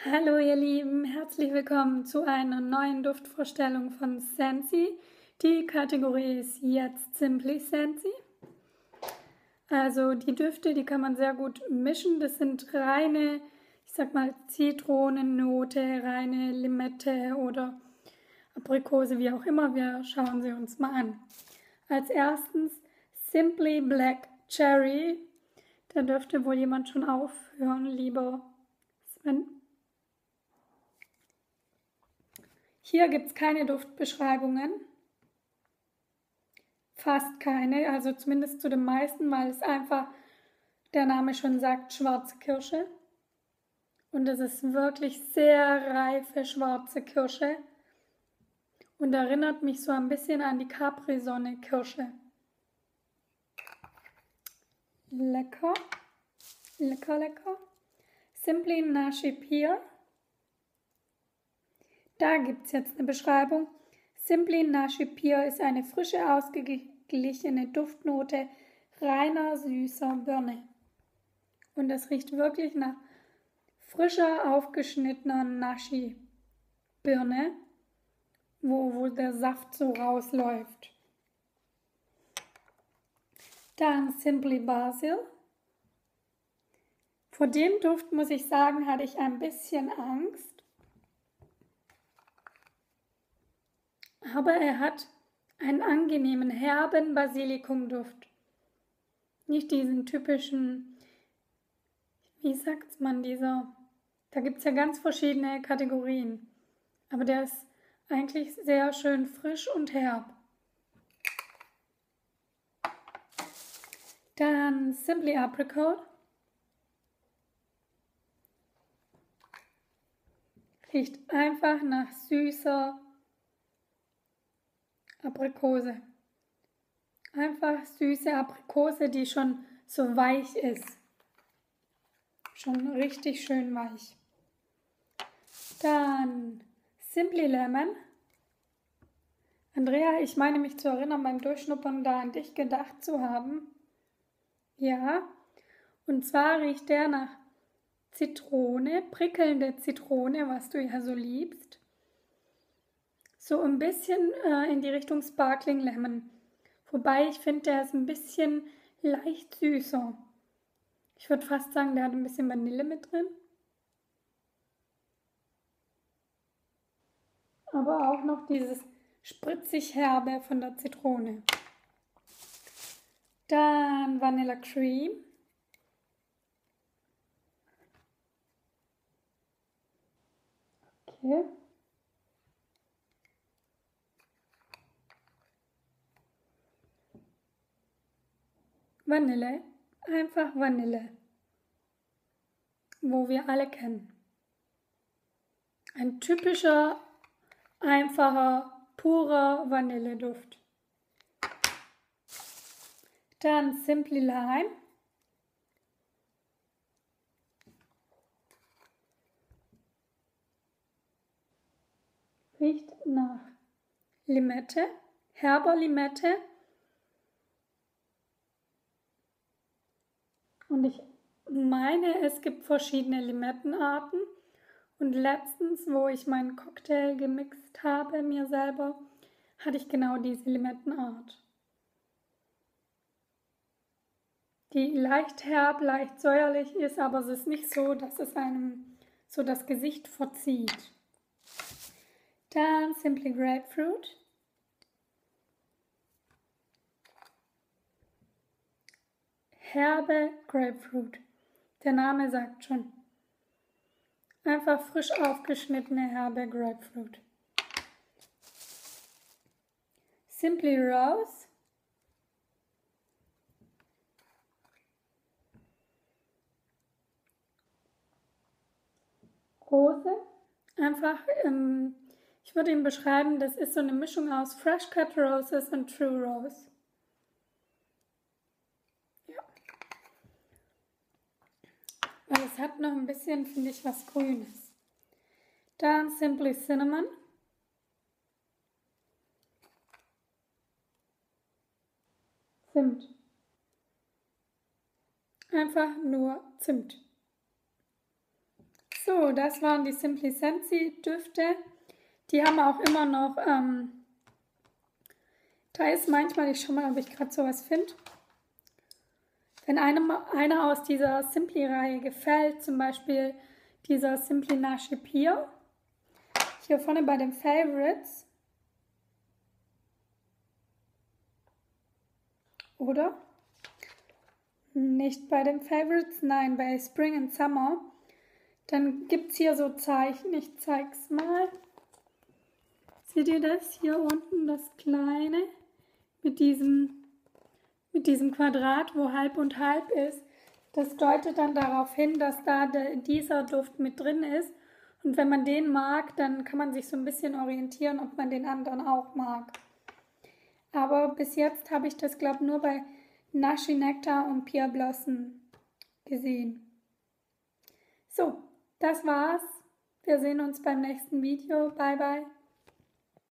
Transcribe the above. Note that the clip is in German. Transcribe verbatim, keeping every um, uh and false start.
Hallo ihr Lieben, herzlich willkommen zu einer neuen Duftvorstellung von Scentsy. Die Kategorie ist jetzt Simply Scentsy. Also die Düfte, die kann man sehr gut mischen. Das sind reine, ich sag mal Zitronennote, reine Limette oder Aprikose, wie auch immer. Wir schauen sie uns mal an. Als erstens Simply Black Cherry. Da dürfte wohl jemand schon aufhören, lieber Sven. Hier gibt es keine Duftbeschreibungen, fast keine, also zumindest zu den meisten, weil es einfach, der Name schon sagt, schwarze Kirsche. Und es ist wirklich sehr reife schwarze Kirsche und erinnert mich so ein bisschen an die Capri-Sonne-Kirsche. Lecker, lecker, lecker. Simply Nashi Pear. Da gibt es jetzt eine Beschreibung. Simply Nashi Pear ist eine frische, ausgeglichene Duftnote reiner, süßer Birne. Und es riecht wirklich nach frischer, aufgeschnittener Nashi-Birne, wo, wo der Saft so rausläuft. Dann Simply Basil. Vor dem Duft, muss ich sagen, hatte ich ein bisschen Angst. Aber er hat einen angenehmen, herben Basilikumduft. Nicht diesen typischen, wie sagt man, dieser, da gibt es ja ganz verschiedene Kategorien. Aber der ist eigentlich sehr schön frisch und herb. Dann Simply Apricot. Riecht einfach nach süßer Aprikose. Einfach süße Aprikose, die schon so weich ist. Schon richtig schön weich. Dann Simply Lemon. Andrea, ich meine mich zu erinnern, beim Durchschnuppern da an dich gedacht zu haben. Ja, und zwar riecht der nach Zitrone, prickelnde Zitrone, was du ja so liebst. So ein bisschen äh, in die Richtung Sparkling Lemon. Wobei ich finde, der ist ein bisschen leicht süßer. Ich würde fast sagen, der hat ein bisschen Vanille mit drin. Aber auch noch dieses spritzig herbe von der Zitrone. Dann Vanilla Cream. Okay. Vanille, einfach Vanille, wo wir alle kennen. Ein typischer, einfacher, purer Vanilleduft. Dann Simply Lime. Riecht nach Limette, herber Limette. Und ich meine, es gibt verschiedene Limettenarten. Und letztens, wo ich meinen Cocktail gemixt habe, mir selber, hatte ich genau diese Limettenart. Die leicht herb, leicht säuerlich ist, aber es ist nicht so, dass es einem so das Gesicht verzieht. Dann Simply Grapefruit. Herbe Grapefruit. Der Name sagt schon. Einfach frisch aufgeschnittene herbe Grapefruit. Simply Rose. Rose. Einfach, ähm, ich würde ihn beschreiben, das ist so eine Mischung aus Fresh Cut Roses und True Rose. Weil es hat noch ein bisschen, finde ich, was Grünes. Dann Simply Cinnamon. Zimt. Einfach nur Zimt. So, das waren die Simply Scentsy Düfte. Die haben auch immer noch, ähm, da ist manchmal, ich schau mal, ob ich gerade sowas finde. Wenn einem einer aus dieser Simply-Reihe gefällt, zum Beispiel dieser Simply Nashi Pure, hier vorne bei den Favorites, oder? Nicht bei den Favorites, nein, bei Spring and Summer. Dann gibt es hier so Zeichen, ich zeig's mal. Seht ihr das? Hier unten das kleine mit diesem, mit diesem Quadrat, wo halb und halb ist. Das deutet dann darauf hin, dass da der, dieser Duft mit drin ist. Und wenn man den mag, dann kann man sich so ein bisschen orientieren, ob man den anderen auch mag. Aber bis jetzt habe ich das, glaube ich, nur bei Nashi Nectar und Pure Blossom gesehen. So, das war's. Wir sehen uns beim nächsten Video. Bye, bye.